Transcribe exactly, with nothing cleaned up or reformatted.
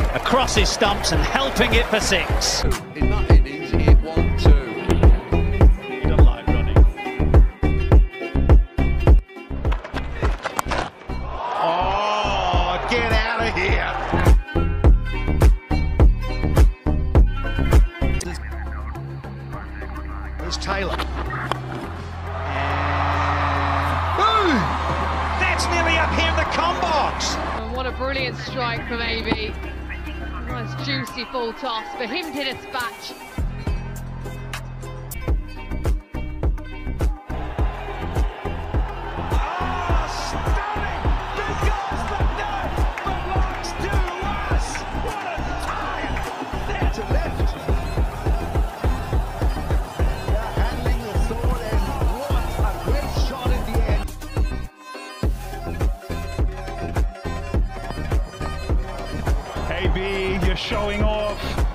across his stumps and helping it for six. In that innings, he hit one, two. He doesn't like running. Oh, get out of here! There's Taylor. That's nearly up here in the com box. And what a brilliant strike from A B. Nice juicy full toss for him to dispatch. Oh, stunning! Because the nut belongs to us! What a time! There to left. They're handling the sword, and what a great shot at the end. A B, you're showing off.